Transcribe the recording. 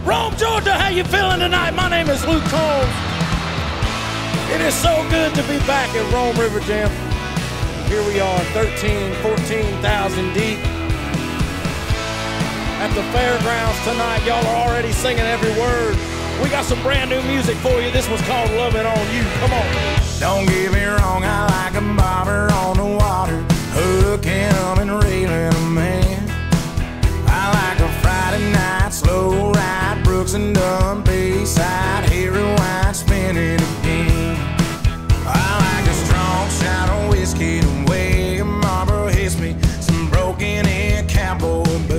Rome, Georgia, how you feeling tonight? My name is Luke Combs. It is so good to be back at Rome River Jam. Here we are, 14,000 deep. At the fairgrounds tonight, y'all are already singing every word. We got some brand new music for you. This one's called Lovin' On You. Come on. Don't get me wrong, I like a bobber on the water, hooking 'em and reeling 'em in. I like a Friday night slow ride, Brooks and Dunn Bayside, hair rewind, spinning again. I like a strong shot of whiskey, the way a Marlboro hits me, some broken in cowboy boots.